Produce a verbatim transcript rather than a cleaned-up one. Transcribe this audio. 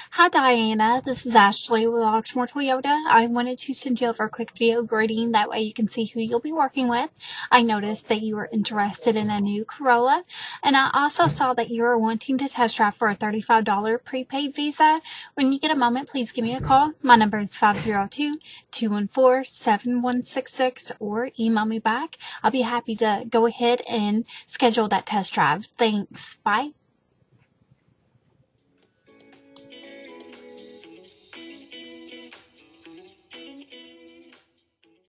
Hi Diana, this is Ashley with Oxmoor Toyota. I wanted to send you over a quick video greeting, that way you can see who you'll be working with. I noticed that you were interested in a new Corolla, and I also saw that you were wanting to test drive for a thirty-five dollar prepaid Visa. When you get a moment, please give me a call. My number is five zero two, two one four, seven one six six or email me back. I'll be happy to go ahead and schedule that test drive. Thanks. Bye.